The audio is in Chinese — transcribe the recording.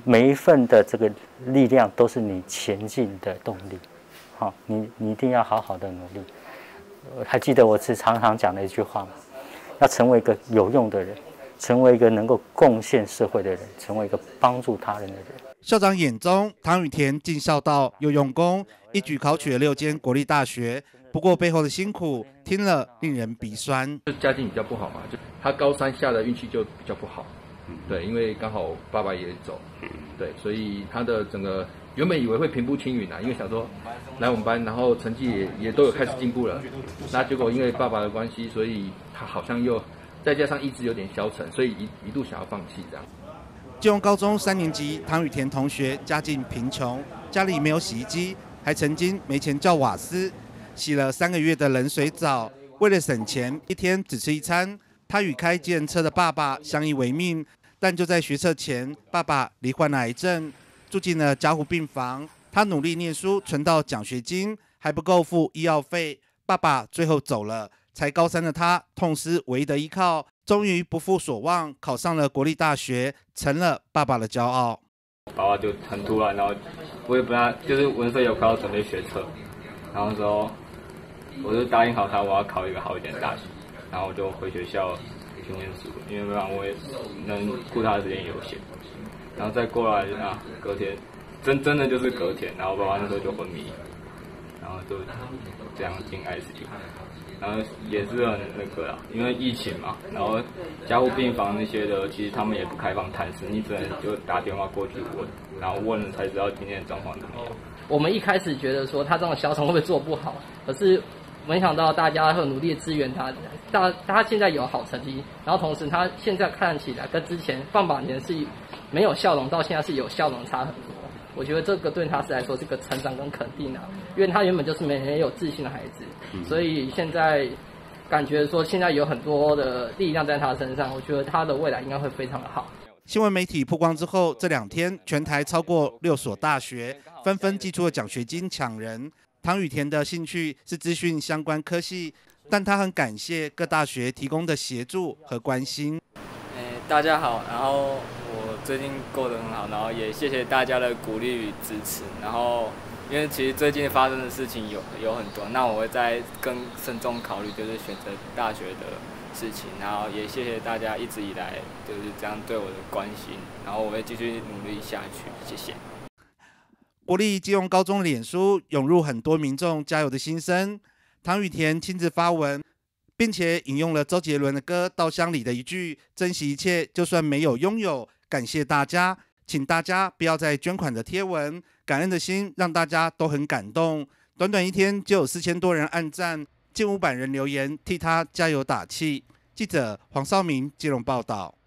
每一份的这个力量都是你前进的动力。好，你一定要好好的努力。还记得我是常常讲的一句话吗？要成为一个有用的人，成为一个能够贡献社会的人，成为一个帮助他人的人。 校长眼中，唐雨田尽孝道又用功，一举考取了6间国立大学。不过背后的辛苦，听了令人鼻酸。 家境比较不好嘛，就他高三下的运气就比较不好。对，因为刚好爸爸也走，对，所以他的整个原本以为会平步青云啊，因为想说来我们班，然后成绩也都有开始进步了。那结果因为爸爸的关系，所以他好像又再加上意志有点消沉，所以一度想要放弃这样。 基隆高中3年级唐雨田同学家境贫穷，家里没有洗衣机，还曾经没钱叫瓦斯，洗了3个月的冷水澡。为了省钱，一天只吃1餐。他与开计程车的爸爸相依为命，但就在学测前，爸爸罹患了癌症，住进了加护病房。他努力念书，存到奖学金还不够付医药费，爸爸最后走了。才高3的他，痛失唯一的依靠，终于不负所望，考上了国立大学，成了爸爸的骄傲。 爸爸就很突然，然后我也不知道，就是文社有快要准备学测，然后说我就答应好他，我要考一个好一点的大学，然后我就回学校去念书，因为不然我也能顾他的时间有限。然后再过来啊，隔天真的就是隔天，然后爸爸那时候就昏迷，然后就这样进 ICU。然后也是很那个啦，因为疫情嘛，然后加护病房那些的，其实他们也不开放探视，你只能就打电话过去问，然后问了才知道今天的状况怎么样。 我们一开始觉得说他这种小厂会不会做不好，可是没想到大家会努力支援他，他现在有好成绩，然后同时他现在看起来跟之前放榜前是没有笑容，到现在是有笑容，差很多。我觉得这个对他来说是个成长跟肯定啊，因为他原本就是没有自信的孩子，所以现在感觉说现在有很多的力量在他身上，我觉得他的未来应该会非常的好。 新闻媒体曝光之后，这2天全台超过6所大学纷纷寄出了奖学金抢人。唐雨田的兴趣是资讯相关科系，但他很感谢各大学提供的协助和关心。 大家好，然后我最近过得很好，然后也谢谢大家的鼓励与支持。然后因为其实最近发生的事情有很多，那我会再更慎重考虑，就是选择大学的事情。然后也谢谢大家一直以来就是这样对我的关心，然后我会继续努力下去，谢谢。 国立基隆高中脸书涌入很多民众加油的心声，唐雨田亲自发文，并且引用了周杰伦的歌《稻香》里的一句：“珍惜一切，就算没有拥有。”感谢大家，请大家不要再捐款的贴文，感恩的心让大家都很感动。短短1天就有4000多人按赞，近500人留言替他加油打气。记者黄绍明基隆报道。